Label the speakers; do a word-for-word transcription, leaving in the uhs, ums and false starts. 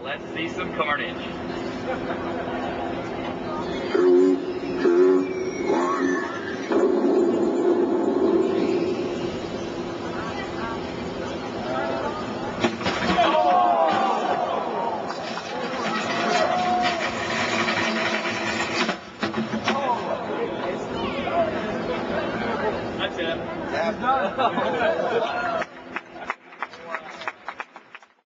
Speaker 1: Let's see some carnage.
Speaker 2: Three, two, one.
Speaker 1: That's it.